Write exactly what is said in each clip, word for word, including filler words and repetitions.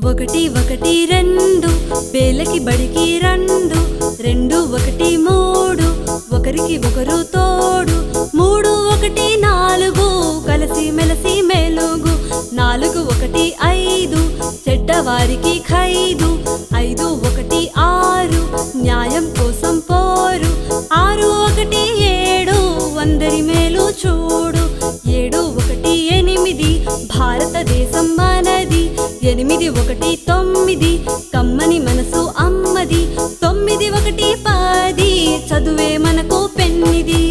ఒకటి ఒకటి రెండు వేలకి బడికి రెండు రెండు ఒకటి మూడు ఒకరికి ఒకరు తోడు మూడు ఒకటి నాలుగు కలిసి మెలసి మెలుగు నాలుగు ఒకటి ఐదు చెడ్డవారికి ఖైదు ఐదు ఒకటి ఆరు న్యాయం కోసం పోరు ఆరు ఒకటి ఏడు అందరి మేలు చూడు ఏడు ఒకటి ఎనిమిది భారతదేశం మనది ఎనిమిది ఒకటి తొమ్మిది కమ్మని మనసు అమ్మది తొమ్మిది ఒకటి పది చదువే మనకు పెన్నిది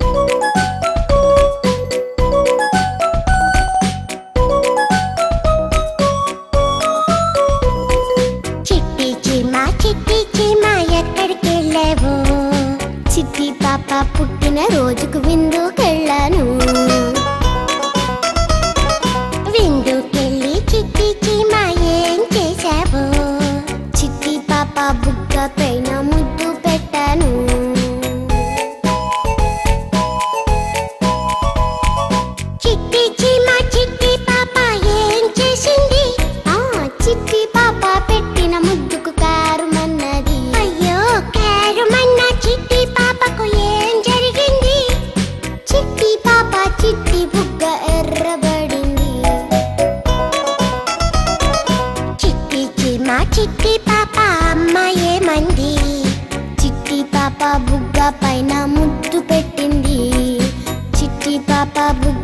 చిట్టి చీమా చిట్టి చీమా ఎక్కడికెళ్ళావు చిట్టి పాప పుట్టిన రోజుకు విందుకెళ్ళాను విందుకెళ్ళి చిట్టి చీమా ఏం చేశావు చిట్టి పాప బుగ్గ పైన ముద్దు పెట్టాను చిట్టి చీమా చిట్టి పాప ఏం చేసింది ఆ చిట్టి పాప పెట్టిన ముద్దుకు కారుమన్నది అయ్యో కారుమన్న చిట్టి పాపకు ఏం జరిగింది చిట్టి పాప చిట్టి బుగ్గ ఎర్రబడింది చిట్టి చీమా చిట్టి పాప అమ్మ ఏమంది చిట్టి పాప బుగ్గ పైన ముద్దు పెట్టింది చిట్టి పాప బుగ్గ